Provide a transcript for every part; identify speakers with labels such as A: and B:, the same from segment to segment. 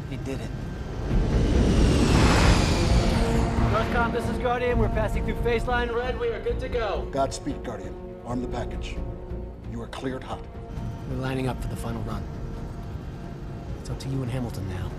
A: He did it.
B: Northcom, this is Guardian. We're passing through phase line red. We are good to go.
C: Godspeed, Guardian. Arm the package. You are cleared hot.
B: We're lining up for the final run. It's up to you and Hamilton now.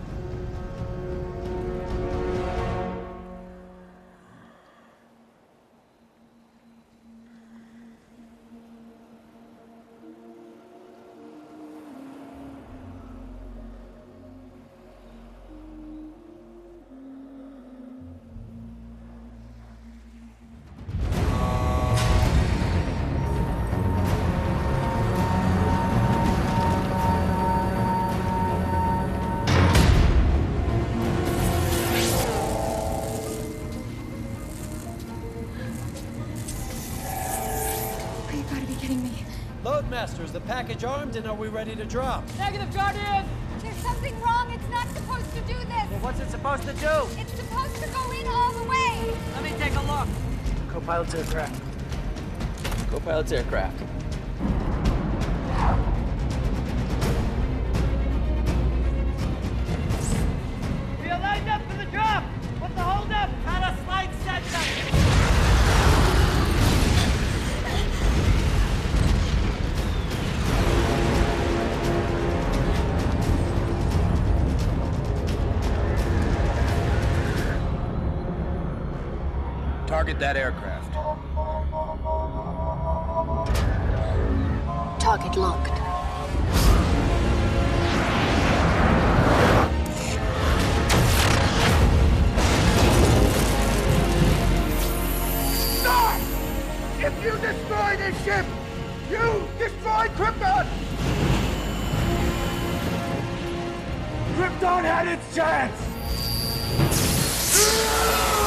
D: Is the package armed and are we ready to drop?
B: Negative, Guardian!
E: There's something wrong. It's not supposed to do this.
B: Well, what's it supposed to do?
E: It's supposed to go in all the way.
B: Let me take a look. Co-pilot's aircraft.
A: Co-pilot's aircraft.
B: We are lined up for the drop! What's the holdup? Got a slide center!
A: Target that aircraft.
E: Target locked.
F: Stop! If you destroy this ship, you destroy Krypton! Krypton had its chance!